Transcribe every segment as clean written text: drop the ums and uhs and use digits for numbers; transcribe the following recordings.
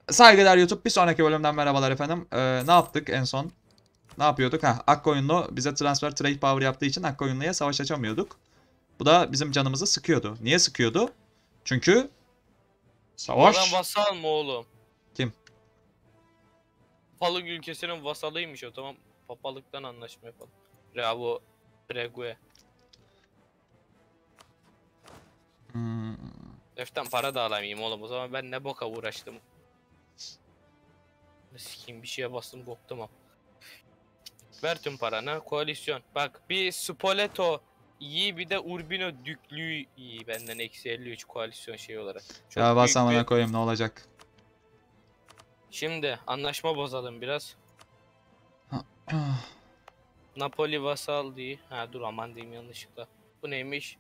Saygıdeğer YouTube, bir sonraki bölümden merhabalar efendim. Ne yaptık en son? Ne yapıyorduk? Akkoyunlu bize transfer trade power yaptığı için Akkoyunlu'ya savaş açamıyorduk. Bu da bizim canımızı sıkıyordu. Niye sıkıyordu? Çünkü Bu adam savaş. vasal mı oğlum? Kim? Papalık ülkesinin vasalıymış o, tamam. Papalıktan anlaşma yapalım. Bravo. Pregue. Hmm. Deften para da alamayayım oğlum, o zaman ben ne boka uğraştım. Sikiyim, bir şeye bastım boktum ama. Ver tüm paranı, koalisyon. Bak, bir Spoleto iyi, bir de Urbino Düklüğü iyi. Benden eksi 53 koalisyon şey olarak. Ya Çok büyük basamana bir... koyayım, ne olacak? Şimdi anlaşma bozalım biraz. Napoli vasal diye. Ha dur, aman diyeyim yanlışlıkla. Bu neymiş?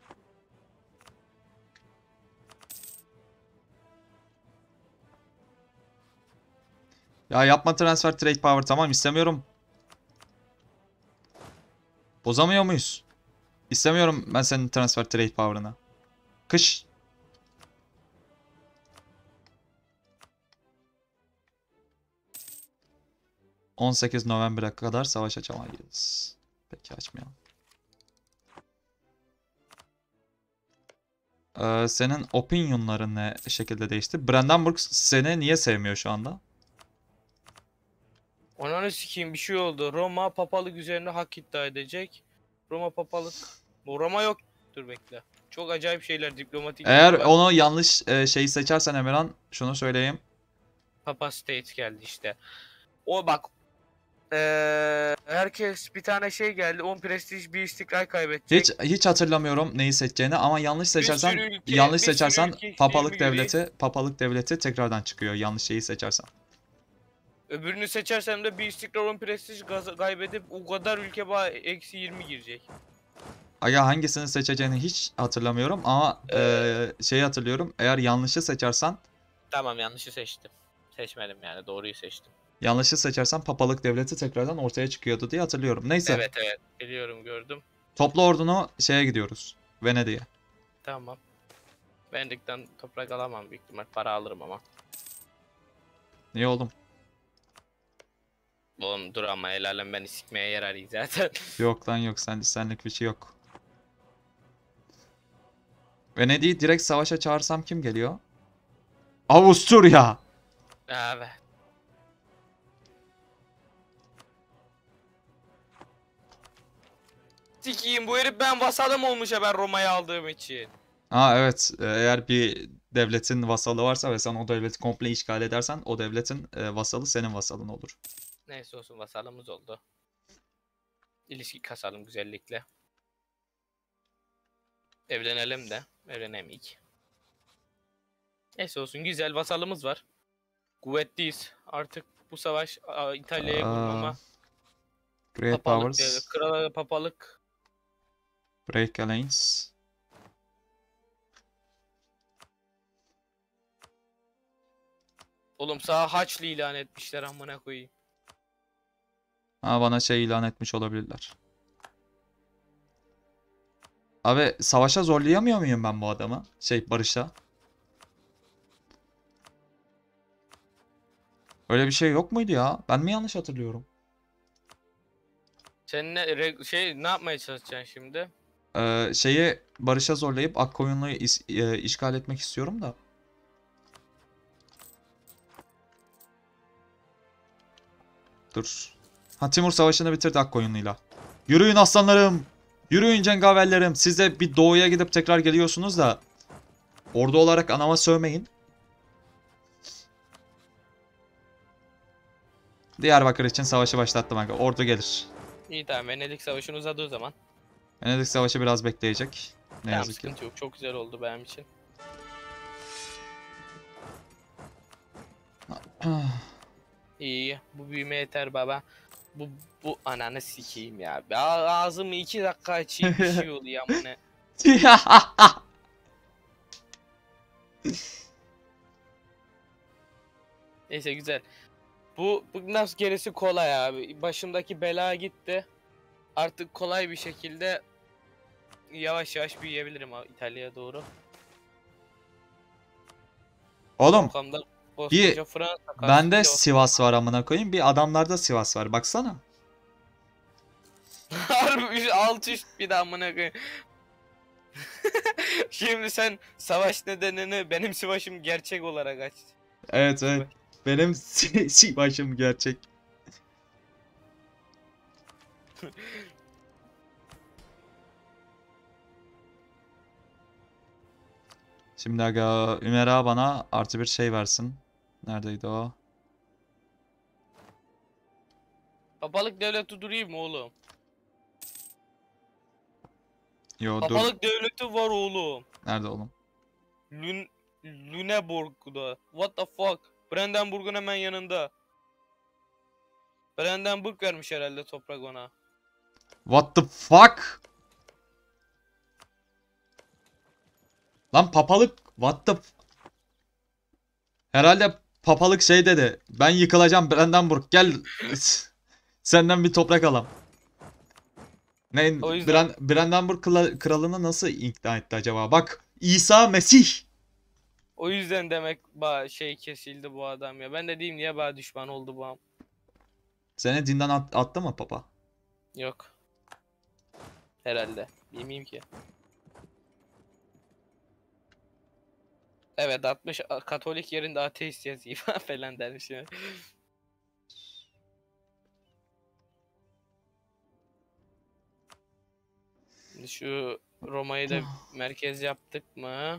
Ya yapma transfer trade power, tamam, istemiyorum. Bozamıyor muyuz? İstemiyorum ben senin transfer trade power'ını. Kış. ...18 November'e kadar savaş açamayız. Peki, açmayalım. Senin opinionların ne şekilde değişti? Brandenburg seni niye sevmiyor şu anda? Ananı sikeyim, bir şey oldu. Roma papalık üzerine hak iddia edecek. Roma papalık. Bu Roma yok. Dur bekle. Çok acayip şeyler, diplomatik Eğer şeyler var. onu yanlış şeyi seçersen Emirhan, şunu söyleyeyim. Papa State geldi işte. O bak. Herkes bir tane şey geldi. 10 prestij, bir istikrar kaybedecek. Hiç hatırlamıyorum neyi seçeceğini, ama yanlış Bir seçersen sürü ülke, yanlış bir sürü seçersen ülke işlemi papalık görüyor. devleti tekrardan çıkıyor yanlış şeyi seçersen. Öbürünü seçersem de bir istikrar, 10 prestij kaybedip o kadar ülke bana eksi 20 girecek. Aga, hangisini seçeceğini hiç hatırlamıyorum ama şeyi hatırlıyorum. Eğer yanlışı seçersen Tamam, yanlışı seçtim. Seçmedim yani, doğruyu seçtim. papalık devleti tekrardan ortaya çıkıyordu diye hatırlıyorum. Neyse, Evet evet, biliyorum, gördüm. toplu ordunu şeye gidiyoruz. Venedik'e. Tamam. Venedik'ten toprak alamam büyük ihtimal. Para alırım ama. Niye oğlum? Oğlum dur ama, el alem beni sikmeye yarar iyi zaten. Yok lan, yok, senlik bir şey yok. Venedik'i direkt savaşa çağırsam kim geliyor? Avusturya. Abi. Sikiyim, bu herif ben vasalım olmuş ya, ben Roma'yı aldığım için. Evet, eğer bir devletin vasalı varsa ve sen o devleti komple işgal edersen, o devletin vasalı senin vasalın olur. Neyse olsun, vasalımız oldu. İlişki kasalım güzellikle. Evlenelim de. Evlenemeyik. Neyse olsun, güzel vasalımız var. Kuvvetliyiz. Artık bu savaş İtalya'ya Aa, vurmama. Great Papalık devlet. Powers, Krala papalık. Break Alliance. Oğlum sağ Haçlı ilan etmişler, amına koyayım. Bana şey ilan etmiş olabilirler. Abi, savaşa zorlayamıyor muyum ben bu adamı? Barışa. Öyle bir şey yok muydu ya? Ben mi yanlış hatırlıyorum? Sen ne yapmaya çalışacaksın şimdi? Şeyi barışa zorlayıp Akkoyunlu'yu işgal etmek istiyorum da. Dur. Timur savaşını bitirdi Akkoyunlu'yla. Yürüyün aslanlarım. Yürüyün cengaverlerim. Siz de bir doğuya gidip tekrar geliyorsunuz da. Ordu olarak anama sövmeyin. Diyarbakır için savaşı başlattım aga. Ordu gelir. İyi tamam, Venedik Savaşı'nın uzadığı zaman. Venedik savaşı biraz bekleyecek. Ne Tamam, yazık ki. sıkıntı yok. Çok güzel oldu benim için. İyi. Bu büyüme yeter baba. Bu ananı sikeyim ya. Ağzımı 2 dakika açayım, bir şey oluyor amına. Neyse güzel. Bu nasıl, gerisi kolay abi. Başımdaki bela gitti. Artık kolay bir şekilde yavaş yavaş büyüyebilirim İtalya'ya doğru. Oğlum, Arkamda Koskoca Fransa Bende Kastilya. Sivas var amına koyayım. Bir adamlarda Sivas var. Baksana. Harbi alt üst bir de amına koyayım. Şimdi sen savaş nedenini benim savaşım gerçek olarak aç. Evet evet. Sivas. Benim Sivas'ım gerçek. Şimdi aga Ümera bana artı bir şey versin. Neredeydi o? Papalık devleti durayım mı oğlum? Yo dur. Papalık devleti var oğlum. Nerede oğlum? Lüneburg'da. What the fuck? Brandenburg'un hemen yanında. Brandenburg vermiş herhalde toprak ona. What the fuck? Lan papalık. What the Herhalde papalık şey dedi. Ben yıkılacağım Brandenburg. Gel. Senden bir toprak alam. Ne O yüzden Brandenburg kralını nasıl ikna etti acaba? Bak İsa Mesih. o yüzden demek şey kesildi bu adam ya. Ben de diyeyim niye bana düşman oldu bu am. Seni dinden attı mı papa? Yok. Herhalde. Bilmeyeyim ki. Evet 60 Katolik yerinde ateist yazayım falan dermiş ya. Şimdi şu Roma'yı da merkez yaptık mı?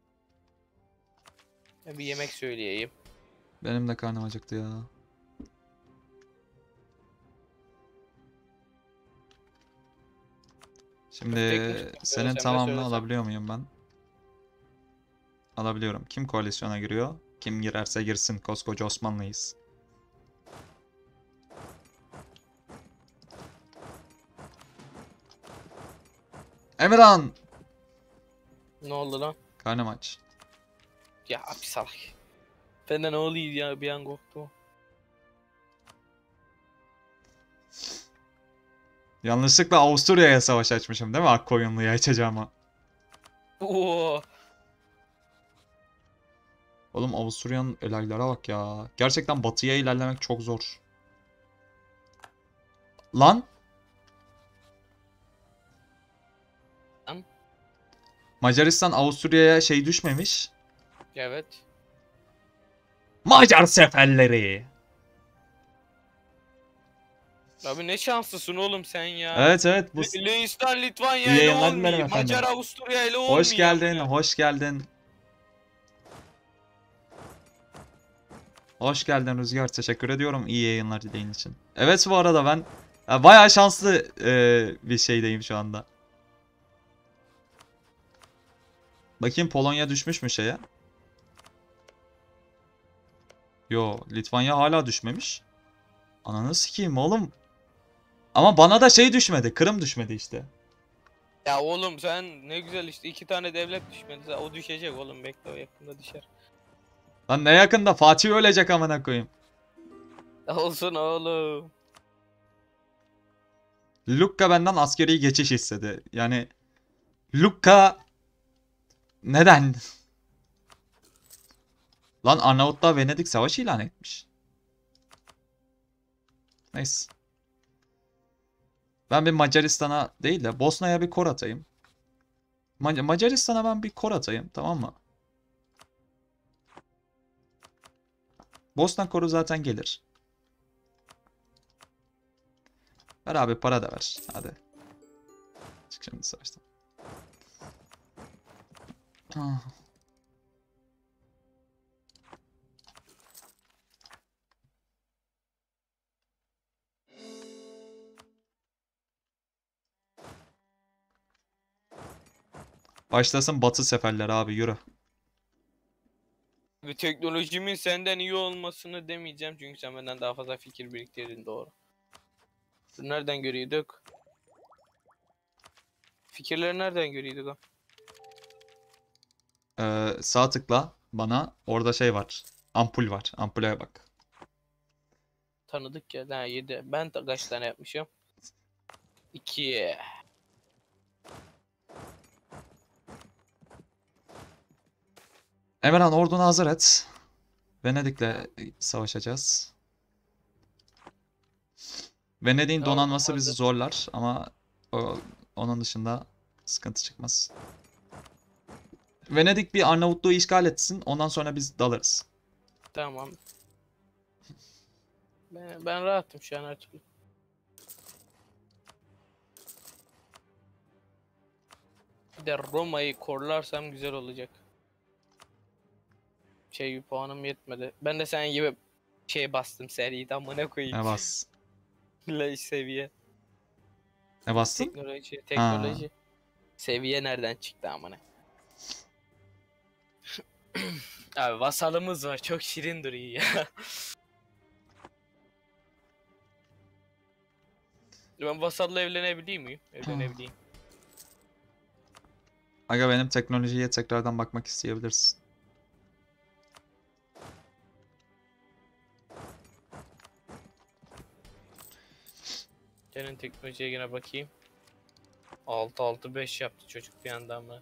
Bir yemek söyleyeyim. Benim de karnım acıktı ya. Şimdi Köfte senin ekmek tamamını söylesem. alabiliyor muyum ben? Alabiliyorum. Kim koalisyona giriyor? Kim girerse girsin. Koskoca Osmanlıyız. Emirhan! Ne oldu lan? Karnım aç. Ya bir salak. Ben de ne oluyor ya bir an korktum. Yanlışlıkla Avusturya'ya savaş açmışım değil mi? Akkoyunlu'ya açacağıma. Oo. Oğlum Avusturya'nın olaylara bak ya. Gerçekten batıya ilerlemek çok zor. Lan! Lan. Macaristan Avusturya'ya şey düşmemiş. Evet. Macar seferleri! Abi ne şanslısın oğlum sen ya. Evet evet. Leistan Litvanya İyi ile yayınlar dilerim olmuyor. efendim. Macar Avusturya ile olmuyor. Hoş geldin, amına. hoş geldin. Hoş geldin Rüzgar. Teşekkür ediyorum iyi yayınlar dileğin için. Evet bu arada ben bayağı şanslı bir şeydeyim şu anda. Bakayım Polonya düşmüş mü şeye? Yo, Litvanya hala düşmemiş. Ananı sikeyim oğlum. Ama bana da şey düşmedi. Kırım düşmedi işte. Ya oğlum sen ne güzel işte iki tane devlet düşmedi. O düşecek oğlum bekle o yakında düşer. Lan ne yakında Fatih ölecek amına koyayım. Olsun oğlum. Lucca benden askeri geçiş istedi. Yani Lucca neden? Lan Arnavutlar Venedik Savaşı ilan etmiş. Neyse. Ben bir Macaristan'a değil de Bosna'ya bir kor atayım. Macaristan'a ben bir kor atayım, tamam mı? Bosna koru zaten gelir. Ver abi para da ver. Hadi. Çık şimdi savaştan. Ah. Başlasın Batı seferleri abi yürü. Bir teknolojimin senden iyi olmasını demeyeceğim çünkü sen benden daha fazla fikir biriktirdin doğru. Bunu nereden görüyorduk? Fikirleri nereden görüyorduk o? Sağ tıkla bana. Orada şey var. Ampul var. Ampule bak. Tanıdık ya. Ha 7. Ben kaç tane yapmışım? 2. Emirhan ordunu hazır et. Venedik'le savaşacağız. Venedik'in Tamam, donanması bizi hazır. zorlar ama onun dışında sıkıntı çıkmaz. Venedik bir Arnavutluğu işgal etsin. Ondan sonra biz dalarız. Tamam. Ben rahatım şu an her türlü. Bir de Roma'yı korlarsam güzel olacak. Bir puanım yetmedi. Ben de sen gibi bastım seriden amına koyayım. Ne bas? Seviye. Ne bastın? Teknoloji, Ha. teknoloji. Seviye nereden çıktı amına? Abi vasalımız var. Çok şirin duruyor ya. Ben vasalla evlenebiliyor muyum? Evlenebileyim. Aga benim teknolojiye tekrardan bakmak isteyebilirsin. Senin teknolojiye yine bakayım. 6-6-5 yaptı çocuk bir anda ama.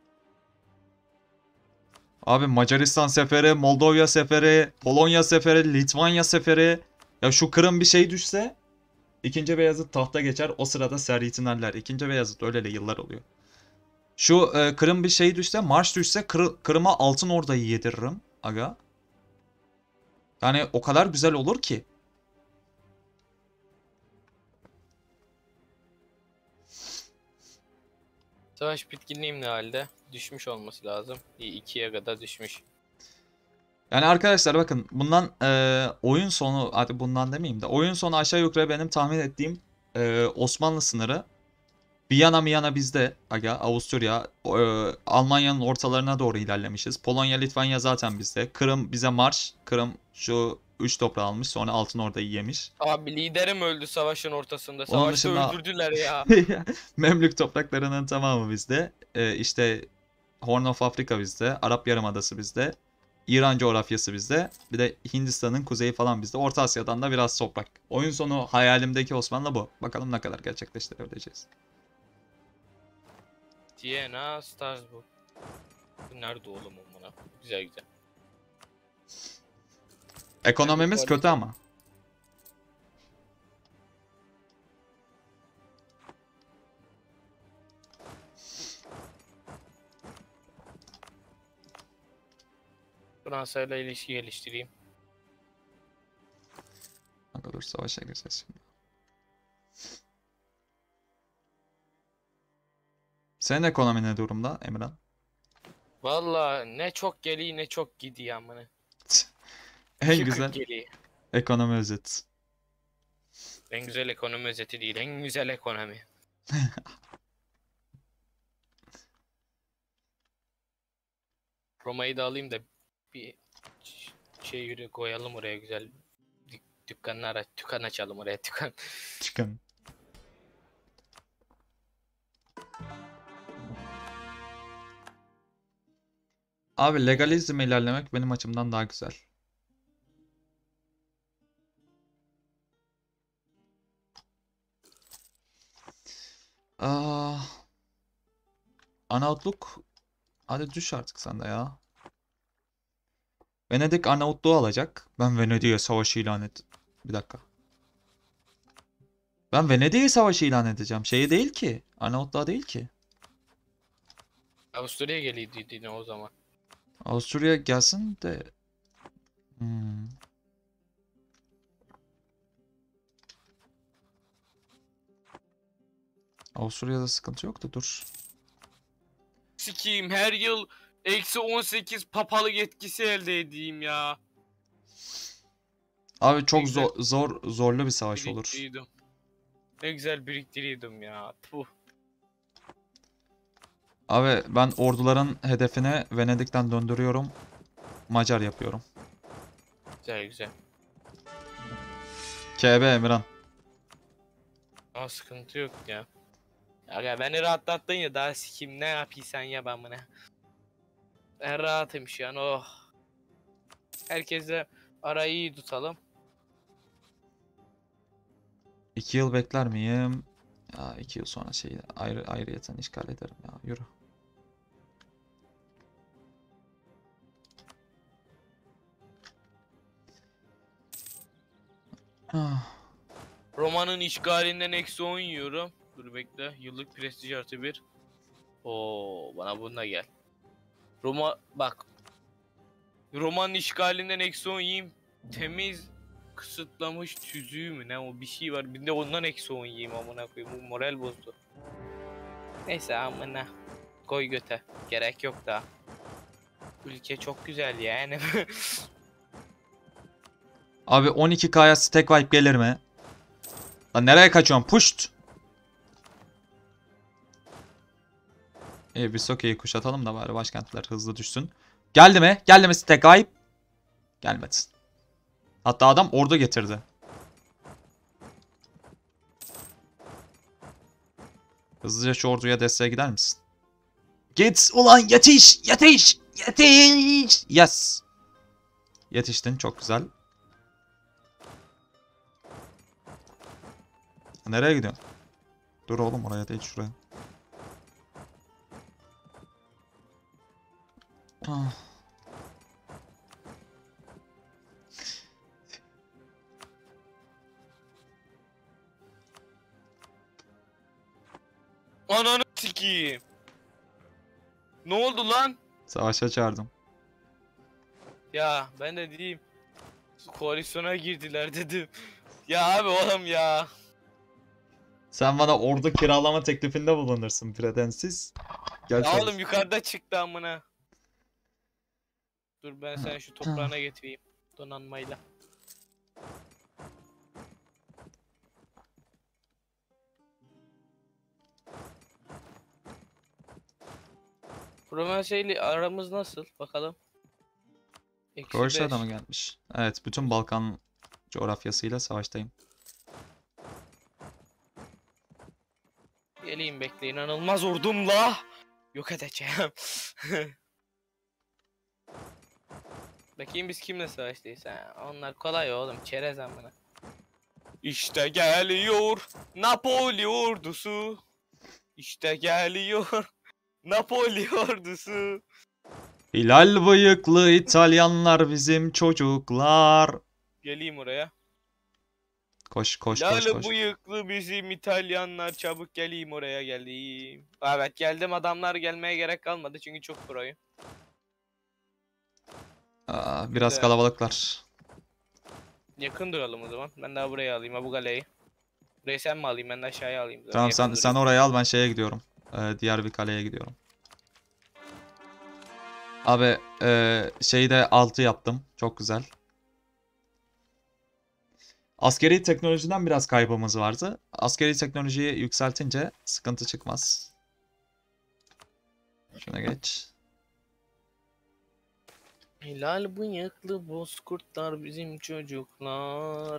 Abi Macaristan seferi, Moldova seferi, Polonya seferi, Litvanya seferi. Ya şu Kırım bir şey düşse İkinci Beyazıt tahta geçer. O sırada Serhitinerler. İkinci Beyazıt öleli yıllar oluyor. Şu Kırım bir şey düşse, marş düşse Kırım'a Altın Ordu'yu yediririm. Aga. Yani o kadar güzel olur ki. Savaş bitkinliğim ne halde? Düşmüş olması lazım. İyi, 2'ye kadar düşmüş. Yani arkadaşlar bakın bundan oyun sonu, hadi bundan demeyeyim de oyun sonu aşağı yukarı benim tahmin ettiğim Osmanlı sınırı Viyana bizde aga, Avusturya, Almanya'nın ortalarına doğru ilerlemişiz. Polonya, Litvanya zaten bizde. Kırım bize marş. Kırım şu 3 toprağı almış, sonra Altın Ordu'yu yemiş. Abi liderim öldü savaşın ortasında. Onun Savaşta dışında öldürdüler ya. Memlük topraklarının tamamı bizde. İşte Horn of Afrika bizde. Arap Yarımadası bizde. İran coğrafyası bizde. Bir de Hindistan'ın kuzeyi falan bizde. Orta Asya'dan da biraz toprak. Oyun sonu hayalimdeki Osmanlı bu. Bakalım ne kadar gerçekleştirebileceğiz. Siena, Strasbourg. Bu nerede oğlum buna? Güzel güzel. Ekonomimiz kötü koalisyon. ama. Fransa ile ilişki geliştireyim. Bak dur, savaşa gireceğiz şimdi. Senin ekonomi ne durumda Emran? Valla ne çok geliyor ne çok gidiyor amına. En Yıkık güzel geliyor. ekonomi özeti. En güzel ekonomi özeti değil, en güzel ekonomi. Roma'yı da alayım da bir yürü koyalım oraya güzel. Dükkan açalım oraya dükkan. Çıkın. Abi legalizm ilerlemek benim açımdan daha güzel. Aa, Arnavutluk. Hadi düş artık sen de ya. Venedik Arnavutluğu alacak. Ben Venedik'e savaşı ilan et. Bir dakika. Ben Venedik'e savaşı ilan edeceğim. Şeyi değil ki. Arnavutluğa değil ki. Avusturya'ya geliyordu yine o zaman. Avusturya gelsin de. Hmm. Avusturya'da sıkıntı yok da dur. Sikiyim her yıl -18 papalık etkisi elde edeyim ya. Abi Ne çok güzel zorlu bir savaş olur. biriktiriyordum. Ne güzel biriktiriyordum ya. Puh. Abi ben orduların hedefine Venedik'ten döndürüyorum. Macar yapıyorum. Güzel güzel. KB Emirhan. Ama sıkıntı yok ya. Ya beni rahatlattın ya, daha sikeyim ne yapıysan ya ben bunu. Ben rahatım şu an, oh. Herkesle arayı iyi tutalım. 2 yıl bekler miyim? Ya 2 yıl sonra şeyi ayrıyeten işgal ederim ya. Yürü. Ah. Roma'nın işgalinden -10 yiyorum. Dur bekle. Yıllık prestij +1. Oo, bana bununla gel. Roma bak. Roma'nın işgalinden -10 yiyeyim. Temiz kısıtlamış tüzüğü mü ne o bir şey var. Bir de ondan -10 yiyeyim amına koyayım. Bu moral bozdu. Neyse amına. Koy göte. Gerek yok daha. Ülke çok güzel yani. Abi 12K'ya stack wipe gelir mi? Lan nereye kaçıyorsun? Puşt. İyi biz Soke'yi kuşatalım da bari başkentler hızlı düşsün. Geldi mi? Geldi mi stack wipe? Gelmedi. Hatta adam ordu getirdi. Hızlıca şu orduya desteğe gider misin? Git ulan yetiş! Yetiş! Yetiş! Yes! Yetiştin çok güzel. Nereye gidiyorsun? Dur oğlum oraya değil şuraya. Ah. Ananı sikeyim. Ne oldu lan? Savaşa çağırdım. Ya ben de diyeyim. Koalisyona girdiler dedim. Ya abi oğlum ya. Sen bana ordu kiralama teklifinde bulunursun predensiz. Gel Ya oğlum çalış. yukarıda çıktı amına. Dur ben sen şu toprağına getireyim. Donanmayla. Promosya ile aramız nasıl? Bakalım. Kroasya'da mı -5. gelmiş? Evet bütün Balkan coğrafyasıyla savaştayım. Geleyim bekle inanılmaz ordumla. Yok edeceğim. Bakayım biz kimle savaştayız ha? Onlar kolay oğlum çerez amına. İşte geliyor Napoli ordusu. İşte geliyor Napoli ordusu. Hilal bıyıklı İtalyanlar bizim çocuklar. Geleyim oraya. Koş koş koş Lale koş. bıyıklı bizim İtalyanlar çabuk geleyim oraya geleyim. Evet geldim adamlar gelmeye gerek kalmadı çünkü çok proyum. Aa, biraz Güzel. kalabalıklar. Yakın duralım o zaman. Ben daha buraya alayım ha bu kaleyi. Burayı sen mi alayım ben de aşağıya alayım. Tamam Yakın sen durayım. oraya al ben şeye gidiyorum. Diğer bir kaleye gidiyorum. Abi şeyi de 6 yaptım. Çok güzel. Askeri teknolojiden biraz kaybımız vardı. Askeri teknolojiyi yükseltince sıkıntı çıkmaz. Şuna geç. Hilal bıyıklı bozkurtlar bizim çocuklar.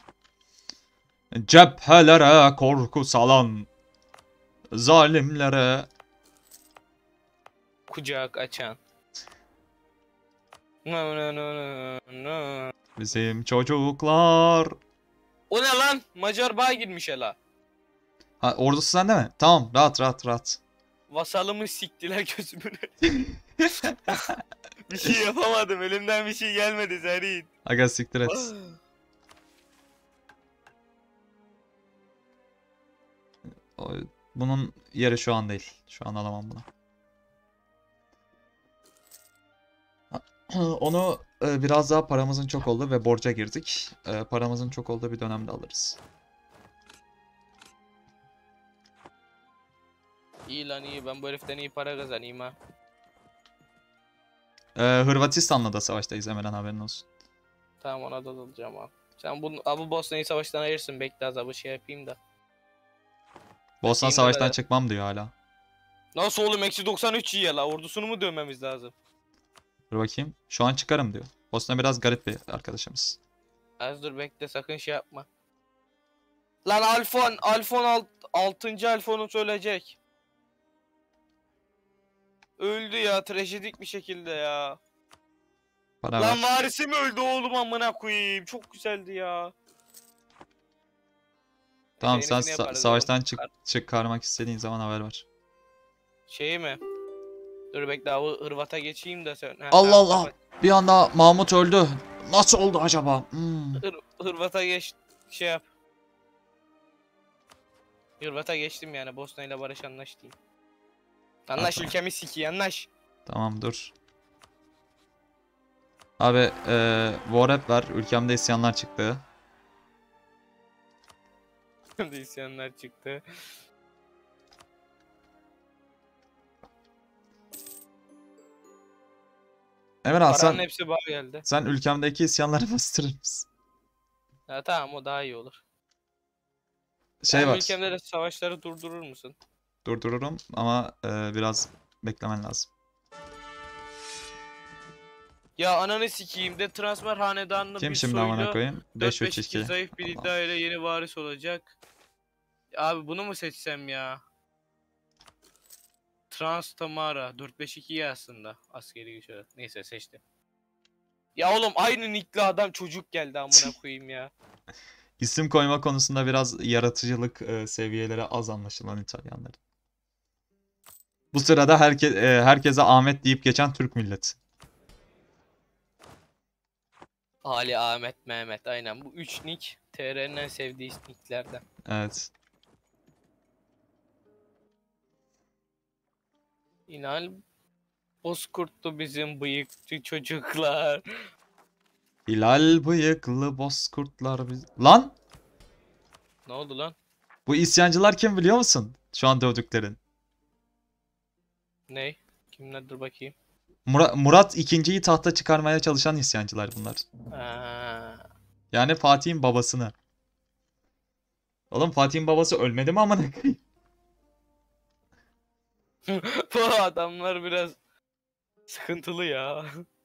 Cephelere korku salan zalimlere. Kucak açan. No, no, no, no, no. Bizim çocuklar. O ne lan? Macar bağ girmiş hela. Ha, ordusu sende mi? Tamam rahat rahat rahat. Vasalımı siktiler gözümün önüne. Bir şey yapamadım. Elimden bir şey gelmedi Zerin. Aga siktir et. Bunun yeri şu an değil. Şu an alamam bunu. Onu biraz daha paramızın çok olduğu ve borca girdik. Paramızın çok olduğu bir dönemde alırız. İyi lan iyi. Ben bu heriften iyi para kazanayım ha. Hırvatistan'la da savaştayız Emirhan haberin olsun. Tamam ona da dalacağım ha. Sen bu Bosna'yı savaştan ayırsın. Bekle az abi şey yapayım da. Bosna Bakayım savaştan neler. çıkmam diyor hala. Nasıl oğlum -93 iyi ya la. Ordusunu mu dövmemiz lazım? Dur bakayım. Şu an çıkarım diyor. Bosna biraz garip bir arkadaşımız. Az dur bekle sakın şey yapma. Lan Alfon 6. Alfon'u söyleyecek. Öldü ya trajedik bir şekilde ya. Para Lan ver. varisi mi öldü oğlum amına koyayım. Çok güzeldi ya. Tamam Şeyini sen yaparız savaştan oğlum. çıkarmak istediğin zaman haber ver. Şey mi? Dur bekle abi Hırvat'a geçeyim de sen. Ha, Allah tamam, Allah. Bir anda Mahmut öldü. Nasıl oldu acaba? Hırvat'a geç. şey yap. Hırvat'a geçtim yani. Bosna ile barış anlaş diyeyim. Anlaş ülkemi siki anlaş. Tamam dur. Abi War Rap var. Ülkemde isyanlar çıktı. İsyanlar çıktı. Emirhan Paranın hepsi bana geldi. sen ülkemdeki isyanları bastırır mısın? Ha, tamam o daha iyi olur. Şey Benim var. ülkemde de savaşları durdurur musun? Durdururum ama biraz beklemen lazım. Ya ananı sikeyim de transfer hanedanlı Kim bir şimdi amına soylu koyayım? 4-5-2 5-3-2. zayıf bir iddia ile yeni varis olacak. Abi bunu mu seçsem ya? Trans Tamara 4-5-2 aslında askeri güç olarak. Neyse seçtim. Ya oğlum aynı nickli adam çocuk geldi amına koyayım ya. İsim koyma konusunda biraz yaratıcılık seviyeleri az anlaşılan İtalyanların. Bu sırada herkese Ahmet deyip geçen Türk milleti. Ali, Ahmet, Mehmet aynen bu 3 nick TR'nin en sevdiği nicklerden. Evet. İnan Bozkurtlu bizim bıyıkçı çocuklar. Hilal bıyıklı bozkurtlar biz... Lan! Ne oldu lan? Bu isyancılar kim biliyor musun? Şu an dövdüklerin. Ney? Kimlerdir bakayım? Murat ikinciyi tahta çıkarmaya çalışan isyancılar bunlar. Ha. Yani Fatih'in babasını. Oğlum Fatih'in babası ölmedi mi amına koyayım? Bu adamlar biraz sıkıntılı ya.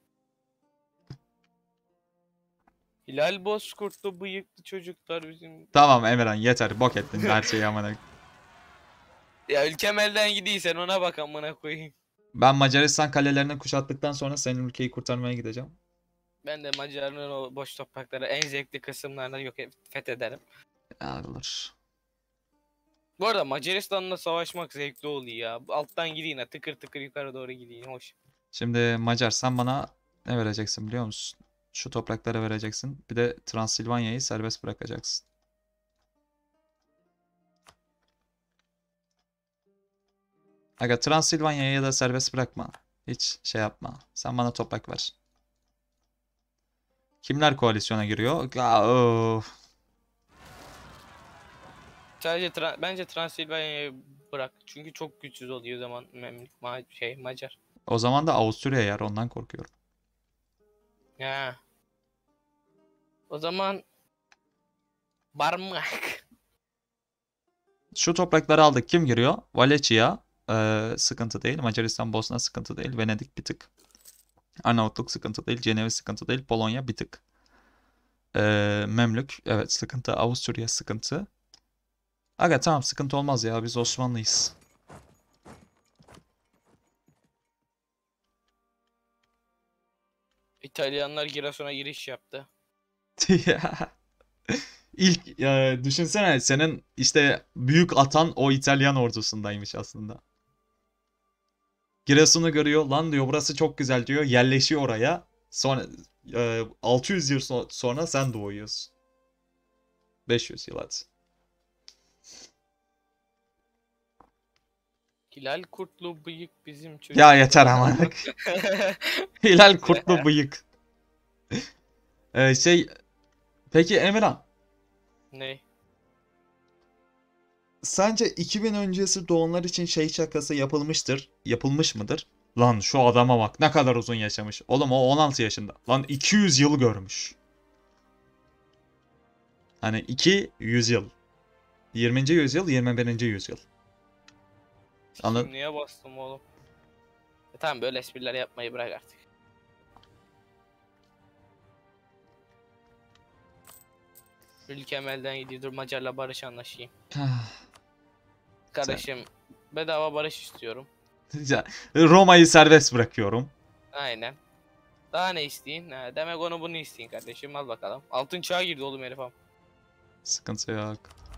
Hilal Bozkurtlu bıyıklı çocuklar bizim. Tamam Emirhan yeter bok ettin her şeyi amına koyayım. Ya ülkem elden gidiysen ona bak amına koyayım. Ben Macaristan kalelerini kuşattıktan sonra senin ülkeyi kurtarmaya gideceğim. Ben de Macarların o boş toprakları en zevkli kısımlarını fethederim. Ağrılır. Bu arada Macaristan'la savaşmak zevkli oluyor ya. Alttan gideyim ha tıkır tıkır yukarı doğru gideyim hoş. Şimdi Macar sen bana ne vereceksin biliyor musun? Şu toprakları vereceksin. Bir de Transilvanya'yı serbest bırakacaksın. Aga Transilvanya'yı da serbest bırakma. Hiç şey yapma. Sen bana toprak ver. Kimler koalisyona giriyor? Sadece bence Transilvanya'yı bırak. Çünkü çok güçsüz oluyor o zaman Macar. O zaman da Avusturya yer. Ondan korkuyorum. Ya. O zaman Barmak. Şu toprakları aldık. Kim giriyor? Valencia sıkıntı değil. Macaristan, Bosna sıkıntı değil. Venedik bir tık. Arnavutluk sıkıntı değil. Cenevi sıkıntı değil. Polonya bir tık. Memlük evet sıkıntı. Avusturya sıkıntı. Aga tamam sıkıntı olmaz ya. Biz Osmanlıyız. İtalyanlar Giresun'a giriş yaptı. İlk düşünsene senin işte büyük atan o İtalyan ordusundaymış aslında. Giresun'u görüyor lan diyor burası çok güzel diyor yerleşiyor oraya. Sonra 600 yıl sonra sen doğuyorsun. 500 yıl hadi. Hilal kurtlu bıyık bizim çocuk. Ya yeter ama. Hilal kurtlu bıyık. Şey peki Emirhan Ne? sence 2000 öncesi doğumlar için şey şakası yapılmıştır. Yapılmış mıdır? Lan şu adama bak ne kadar uzun yaşamış. Oğlum o 16 yaşında. Lan 200 yıl görmüş. Hani 200 yıl. 20. yüzyıl, 21. yüzyıl. Anladın? Niye bastım oğlum? Tamam böyle espriler yapmayı bırak artık. Ülkem elden gidiyor. Dur Macar'la barış anlaşayım. Kardeşim bedava barış istiyorum. Roma'yı serbest bırakıyorum. Aynen. Daha ne isteyin? Ha, demek onu bunu isteyin kardeşim. Al bakalım. Altın çağa girdi oğlum herif am. Sıkıntı yok.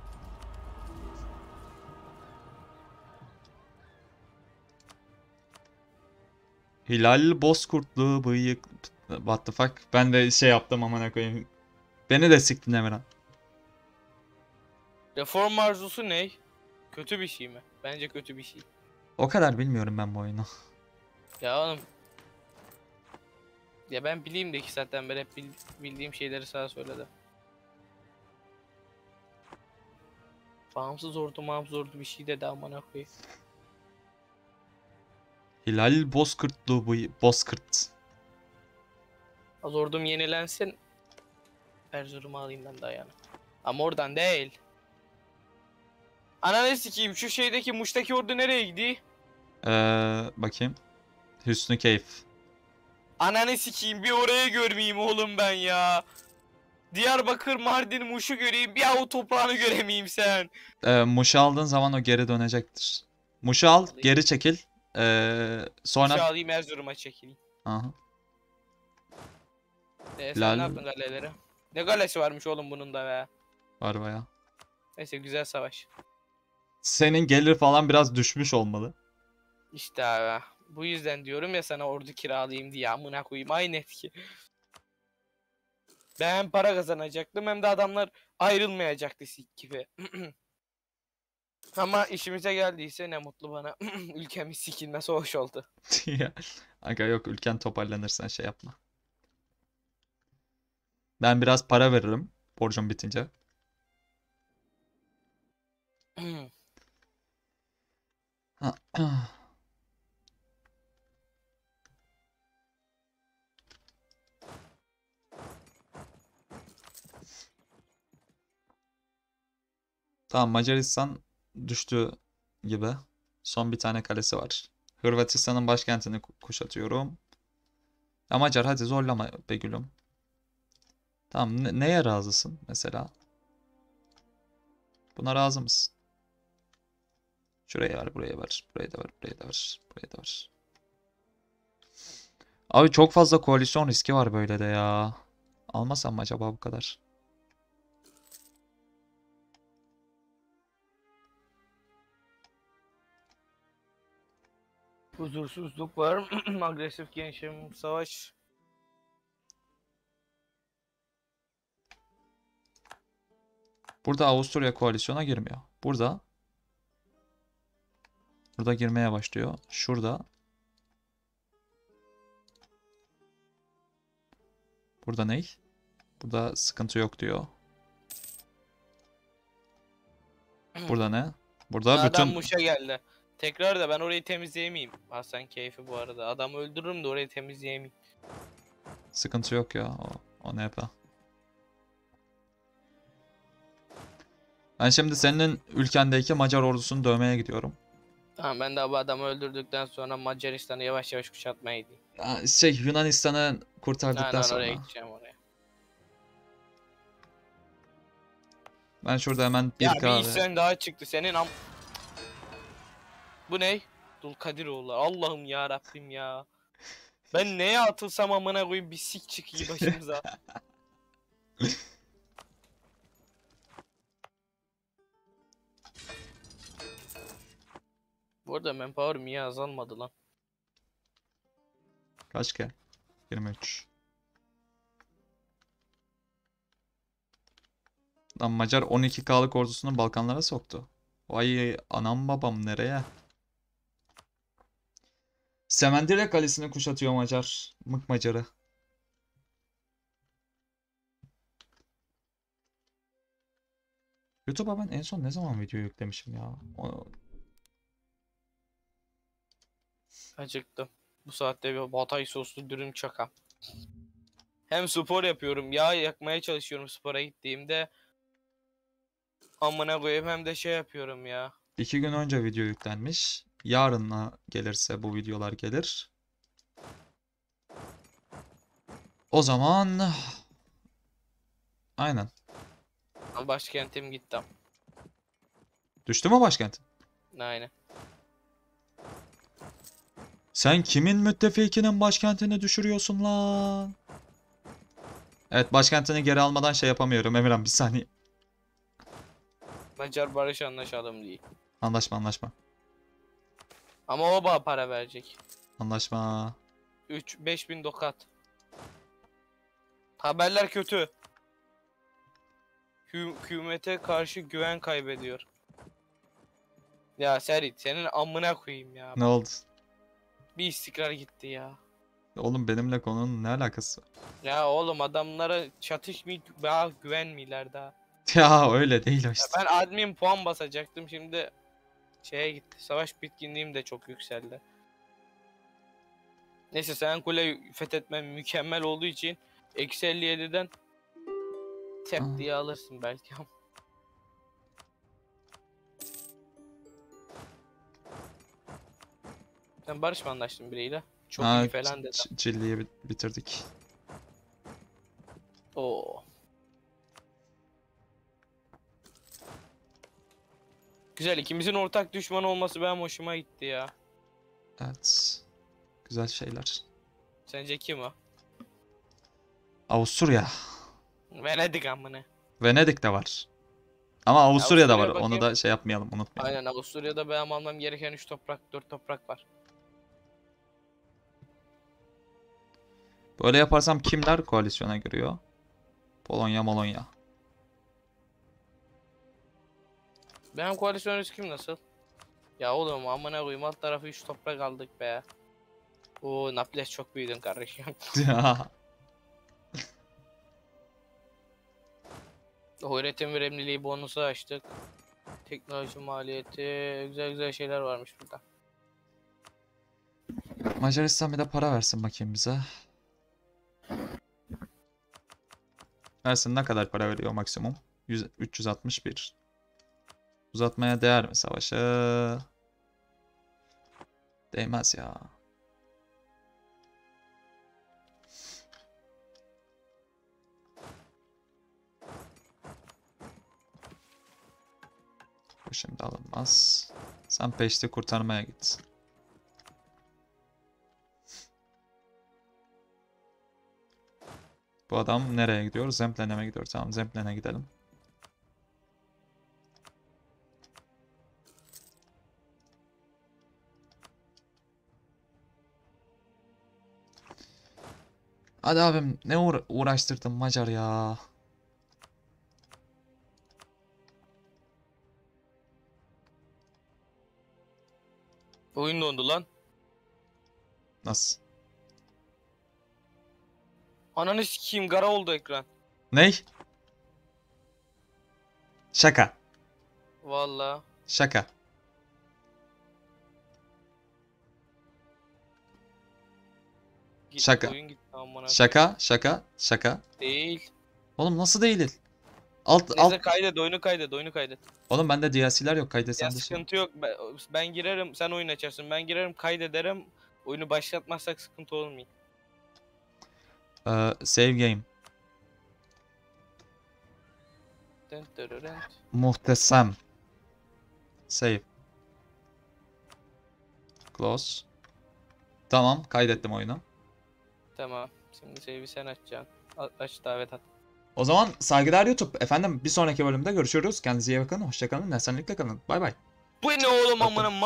Hilal Bozkurtlu bıyık. What the fuck? Ben de şey yaptım amına koyayım. Beni de siktin Emirhan. Reform arzusu ne? Kötü bir şey mi? Bence kötü bir şey. O kadar bilmiyorum ben bu oyunu. Ya oğlum. Ya ben bileyim de 2 saatten beri hep bildiğim şeyleri sana söyledim. Bağımsız ordu bir şey dedi amına koyayım. Hilal Bozkurtlu bu Bozkurt. Az ordum yenilensin. Erzurum'u alayım ben dayanı. Ama oradan değil. Ananı sikeyim şu şeydeki Muş'taki ordu nereye gidiyor? Bakayım. Hüsnü Keyf. Ananı sikeyim bir oraya görmeyeyim oğlum ben ya. Diyarbakır, Mardin, Muş'u göreyim bir avu toprağını göremeyeyim sen. Muş'u aldığın zaman o geri dönecektir. Muş'u al, Alayım. geri çekil. Muş'u Sonra... alayım Erzurum'a çekileyim. Aha. Sen Lal ne yaptın galelere? Ne galesi varmış oğlum bunun da be. var baya. Neyse güzel savaş. Senin gelir falan biraz düşmüş olmalı. İşte abi. Bu yüzden diyorum ya sana ordu kiralayayım diye amına koyayım aynı etki. Ben hem para kazanacaktım hem de adamlar ayrılmayacaktı sik gibi. Ama işimize geldiyse ne mutlu bana. Ülkemiz sikilmesi hoş oldu. Ya, aga yok, ülken toparlanırsan şey yapma. Ben biraz para veririm borcum bitince. Tamam, Macaristan düştü gibi. Son bir tane kalesi var. Hırvatistan'ın başkentini kuşatıyorum. Ya Macar, hadi zorlama be gülüm. Tamam, neye razısın mesela? Buna razı mısın? Şuraya ver, buraya ver, buraya da ver, buraya da ver, buraya da ver. Abi çok fazla koalisyon riski var böyle de ya. Almasam mı acaba bu kadar? Huzursuzluk var. Agresif gençlerim savaş. Burada Avusturya koalisyona girmiyor. Burada girmeye başlıyor. Şurada. Burada ne? Burada sıkıntı yok diyor. Burada ne? Burada Adam bütün... Muş'a geldi. Tekrar da ben orayı temizleyemeyeyim. Hasan keyfi bu arada. Adamı öldürürüm de orayı temizleyemeyeyim. Sıkıntı yok ya. O ne yapar? Ben şimdi senin ülkendeki Macar ordusunu dövmeye gidiyorum. Tamam ben de bu adamı öldürdükten sonra Macaristan'ı yavaş yavaş kuşatmaya gideyim. Yunanistan'ı kurtardıktan Aynen sonra. oraya gideceğim oraya. Ben şurada hemen Ya bir bir kahve... isyan daha çıktı senin Bu ne? Dulkadiroğlu. Allah'ım ya Rabbim ya. Ben neye atılsam amına koyayım bir sik çıkıyor başımıza. Bu arada manpower niye azalmadı lan? Kaç ke? 23. Lan Macar 12K'lık ordusunu Balkanlara soktu. Vay anam babam, nereye? Semendire Kalesi'ni kuşatıyor Macar. Mık Macarı. YouTube'a ben en son ne zaman video yüklemişim ya? Acıktım. Bu saatte bir batay soslu dürüm çakam. Hem spor yapıyorum. Yağ yakmaya çalışıyorum spora gittiğimde. Amına koyayım hem de şey yapıyorum ya. 2 gün önce video yüklenmiş. Yarına gelirse bu videolar gelir. O zaman... Aynen. Başkentim gittim. Düştü mü başkent? Aynen. Sen kimin müttefikinin başkentini düşürüyorsun lan? Evet, başkentini geri almadan şey yapamıyorum Emirhan, bir saniye. Macar barış anlaşalım değil. Anlaşma. Ama o bana para verecek. Anlaşma. 5000 dokat. Haberler kötü. Hükümete karşı güven kaybediyor. Ya Serit senin amına koyayım ya. Ne oldu? Bir istikrar gitti ya. Oğlum benimle konunun ne alakası var? Ya oğlum adamlara çatışmayıp daha güvenmiyorlar daha. Ya öyle değil o Ya işte. ben admin puan basacaktım şimdi şeye gitti. Savaş bitkinliğim de çok yükseldi. Neyse sen kuleyi fethetmen mükemmel olduğu için eksi 57'den tep Aa. diye alırsın belki. Sen barış mı anlaştın biriyle? Çok Ha, iyi falan dedi. Cilli'yi bitirdik. Oo. Güzel, ikimizin ortak düşman olması benim hoşuma gitti ya. Evet. Güzel şeyler. Sence kim o? Avusturya. Venedik amına. Venedik de var. Ama Avusturya'da var. Avusturya Onu bakayım. da şey yapmayalım, unutmayalım. Aynen Avusturya'da benim almam gereken 3 toprak, 4 toprak var. Böyle yaparsam kimler koalisyona giriyor? Polonya, Molonya. Benim koalisyon riskim nasıl? Ya oğlum amına koyayım alt tarafı 3 toprak aldık be. Oo Naples çok büyüdün kardeşim. Öğretim verimliliği bonusu açtık. Teknoloji maliyeti, güzel güzel şeyler varmış burada. Macaristan bir de para versin bakayım bize. Versin, ne kadar para veriyor maksimum? 361. Uzatmaya değer mi savaşı? Değmez ya. Bu şimdi alınmaz. Sen peşte kurtarmaya git. Bu adam nereye gidiyor? Zemplen'e mi gidiyor? Tamam, Zemplen'e gidelim. Hadi abim, ne uğraştırdın Macar ya. Oyun dondu lan. Nasıl? Ananı sikeyim gara oldu ekran. Ney? Şaka. Vallahi. Şaka. Şaka. Oyun gitti amına. Şaka. Şaka. Şaka. Değil. Oğlum nasıl değil? Alt. Neyse kaydet oyunu kaydet oyunu kaydet. Oğlum bende DLC'ler yok, Ya kaydetsem de şey. sıkıntı yok. Ben girerim sen oyun açarsın. Ben girerim kaydederim. Oyunu başlatmazsak sıkıntı olmuyor. Save game. Dın dırırın. Muhteşem. Save. Close. Tamam, kaydettim oyunu. Tamam. Şimdi save'i sen açacaksın. Aç davet at. O zaman saygıdeğer YouTube. Efendim bir sonraki bölümde görüşürüz. Kendinize iyi bakın. Hoşça kalın. Esenlikle kalın. Bay bay. Bu ne oğlum Bakın. amına